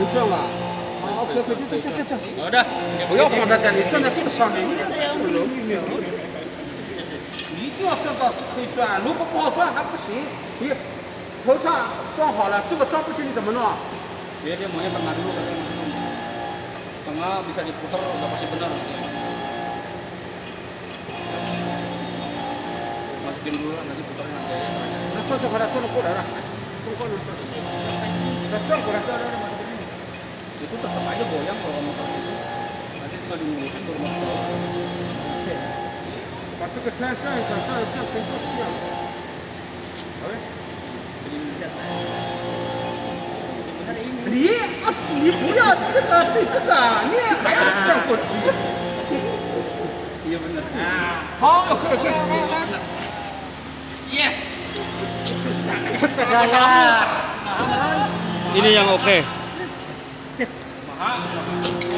转啊。好，OK，这。 好的， 不要放在这里，站在这个上面，你不容易没有。一定要站到可以转，如果不好转还不行。你头上装好了，这个装不进你怎么弄？ Dia maunya tengah dulu katanya. Tengah bisa diputar udah pasti benar. Masukin dulu lah nanti putarnya nanti. Nah, contoh pada contoh kuda lah. Contoh kuda. Masukin ini. Itu tetap aja goyang kalau motor itu. Nanti tinggal diurusin baru motor. 把这个圈转一转，转一转，可以做这样。好嘞。 你不要这个对这个，你还要转过去。好，可以。 Yes. Ini yang oke. Mahal.